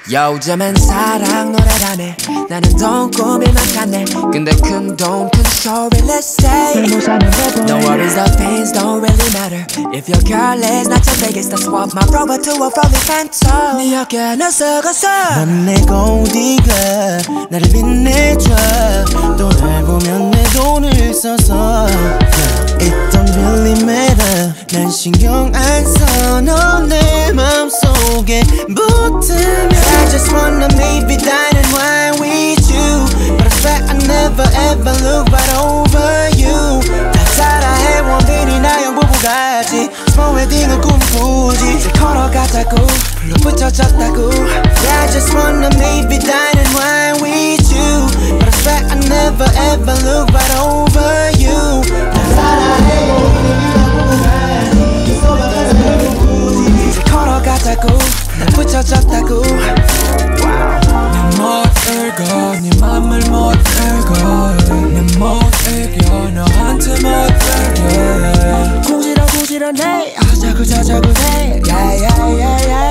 요즘엔 사랑 노래라네. 나는 돈 꾸밀만 찾네. 근데 큰 돈 큰 story let's say no worries the pains don't really matter if your girl is not your biggest I'll swap my Rover to a rolling phantom 네 어깨 나 썩었어 넌 내 골디가 나를 빛내줘 또 날 보면 내 돈을 써서 It don't really matter 난 신경 안 써 넌 내 맘속에 붙으면 I just wanna maybe dine and wine with you But I swear I never ever look right over you 다 따라해 원빈이 나영 부부같이 Small wedding은 꿈꾸지 이제 걸어가자고 불러 붙여졌다고 Yeah, I just wanna maybe dine and wine with you But I swear I never ever look right over you 다 따라해 원빈이 나영 부부같이 이제 걸어가자고 불러 붙여졌다고 못 읽어 네 맘을 못 읽어 못 읽어 너한테 못 읽어 구질어 구질어내 하자고 저자고 해 yeah yeah yeah yeah